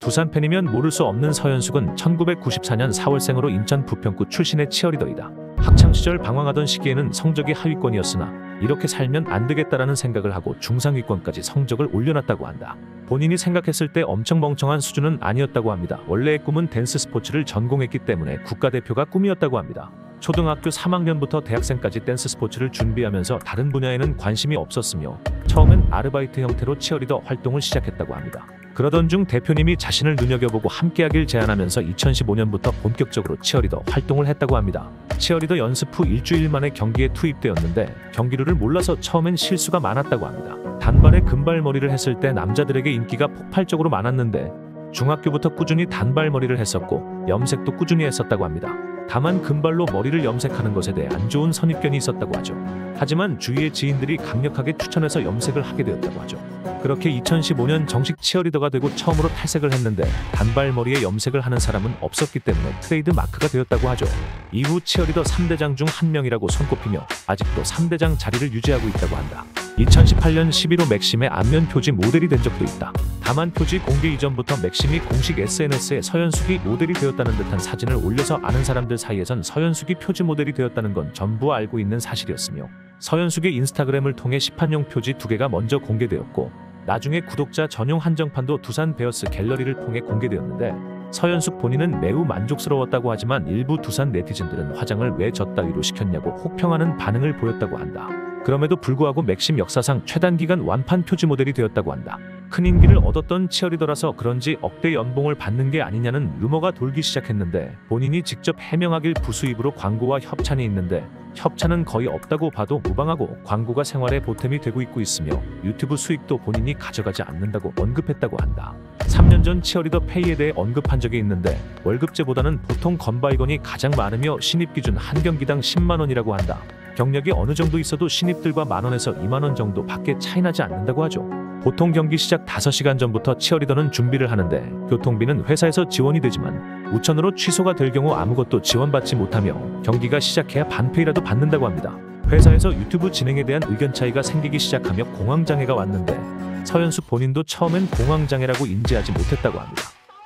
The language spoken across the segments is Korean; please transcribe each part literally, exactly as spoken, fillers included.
두산 팬이면 모를 수 없는 서현숙은 천구백구십사 년 사월생으로 인천 부평구 출신의 치어리더이다. 학창시절 방황하던 시기에는 성적이 하위권이었으나 이렇게 살면 안 되겠다라는 생각을 하고 중상위권까지 성적을 올려놨다고 한다. 본인이 생각했을 때 엄청 멍청한 수준은 아니었다고 합니다. 원래의 꿈은 댄스 스포츠를 전공했기 때문에 국가대표가 꿈이었다고 합니다. 초등학교 삼 학년부터 대학생까지 댄스 스포츠를 준비하면서 다른 분야에는 관심이 없었으며 처음엔 아르바이트 형태로 치어리더 활동을 시작했다고 합니다. 그러던 중 대표님이 자신을 눈여겨보고 함께하길 제안하면서 이천십오 년부터 본격적으로 치어리더 활동을 했다고 합니다. 치어리더 연습 후 일주일 만에 경기에 투입되었는데 경기룰을 몰라서 처음엔 실수가 많았다고 합니다. 단발에 금발머리를 했을 때 남자들에게 인기가 폭발적으로 많았는데 중학교부터 꾸준히 단발머리를 했었고 염색도 꾸준히 했었다고 합니다. 다만 금발로 머리를 염색하는 것에 대해 안 좋은 선입견이 있었다고 하죠. 하지만 주위의 지인들이 강력하게 추천해서 염색을 하게 되었다고 하죠. 그렇게 이천십오 년 정식 치어리더가 되고 처음으로 탈색을 했는데 단발머리에 염색을 하는 사람은 없었기 때문에 트레이드 마크가 되었다고 하죠. 이후 치어리더 삼 대장 중 한 명이라고 손꼽히며 아직도 삼 대장 자리를 유지하고 있다고 한다. 이천십팔 년 십일 호 맥심의 안면 표지 모델이 된 적도 있다. 다만 표지 공개 이전부터 맥심이 공식 에스엔에스에 서현숙이 모델이 되었다는 듯한 사진을 올려서 아는 사람들 사이에선 서현숙이 표지 모델이 되었다는 건 전부 알고 있는 사실이었으며 서현숙의 인스타그램을 통해 시판용 표지 두 개가 먼저 공개되었고 나중에 구독자 전용 한정판도 두산 베어스 갤러리를 통해 공개되었는데 서현숙 본인은 매우 만족스러웠다고 하지만 일부 두산 네티즌들은 화장을 왜 저따위로 시켰냐고 혹평하는 반응을 보였다고 한다. 그럼에도 불구하고 맥심 역사상 최단기간 완판 표지 모델이 되었다고 한다. 큰 인기를 얻었던 치어리더라서 그런지 억대 연봉을 받는 게 아니냐는 루머가 돌기 시작했는데 본인이 직접 해명하길 부수입으로 광고와 협찬이 있는데 협찬은 거의 없다고 봐도 무방하고 광고가 생활에 보탬이 되고 있고 있으며 유튜브 수익도 본인이 가져가지 않는다고 언급했다고 한다. 삼 년 전 치어리더 페이에 대해 언급한 적이 있는데 월급제보다는 보통 건바이건이 가장 많으며 신입 기준 한 경기당 십만 원이라고 한다. 경력이 어느 정도 있어도 신입들과 만 원에서 이만 원 정도 밖에 차이 나지 않는다고 하죠. 보통 경기 시작 다섯 시간 전부터 치어리더는 준비를 하는데 교통비는 회사에서 지원이 되지만 우천으로 취소가 될 경우 아무것도 지원받지 못하며 경기가 시작해야 반페이라도 받는다고 합니다. 회사에서 유튜브 진행에 대한 의견 차이가 생기기 시작하며 공황장애가 왔는데 서현숙 본인도 처음엔 공황장애라고 인지하지 못했다고 합니다.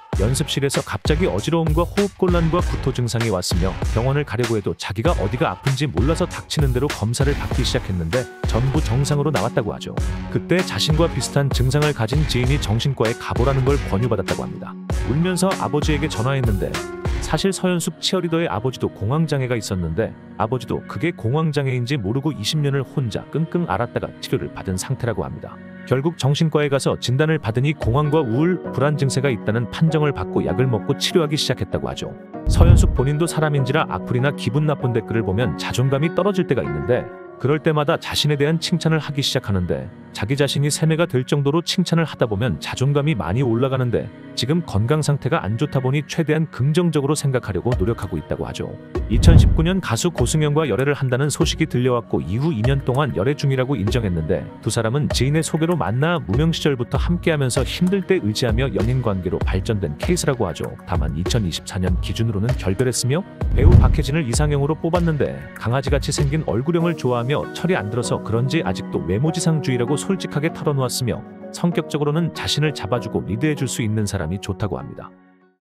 연습실에서 갑자기 어지러움과 호흡곤란과 구토 증상이 왔으며 병원을 가려고 해도 자기가 어디가 아픈지 몰라서 닥치는 대로 검사를 받기 시작했는데 전부 정상으로 나왔다고 하죠. 그때 자신과 비슷한 증상을 가진 지인이 정신과에 가보라는 걸 권유받았다고 합니다. 울면서 아버지에게 전화했는데 사실 서현숙 치어리더의 아버지도 공황장애가 있었는데 아버지도 그게 공황장애인지 모르고 이십 년을 혼자 끙끙 앓았다가 치료를 받은 상태라고 합니다. 결국 정신과에 가서 진단을 받으니 공황과 우울, 불안 증세가 있다는 판정을 받고 약을 먹고 치료하기 시작했다고 하죠. 서현숙 본인도 사람인지라 악플이나 기분 나쁜 댓글을 보면 자존감이 떨어질 때가 있는데 그럴 때마다 자신에 대한 칭찬을 하기 시작하는데 자기 자신이 세뇌가 될 정도로 칭찬을 하다 보면 자존감이 많이 올라가는데 지금 건강 상태가 안 좋다 보니 최대한 긍정적으로 생각하려고 노력하고 있다고 하죠. 이천십구 년 가수 고승현과 열애를 한다는 소식이 들려왔고 이후 이 년 동안 열애 중이라고 인정했는데 두 사람은 지인의 소개로 만나 무명 시절부터 함께하면서 힘들 때 의지하며 연인 관계로 발전된 케이스라고 하죠. 다만 이천이십사 년 기준으로는 결별했으며 배우 박해진을 이상형으로 뽑았는데 강아지같이 생긴 얼굴형을 좋아하며 철이 안 들어서 그런지 아직도 외모지상주의라고 솔직하게 털어놓았으며 성격적으로는 자신을 잡아주고 리드해줄 수 있는 사람이 좋다고 합니다.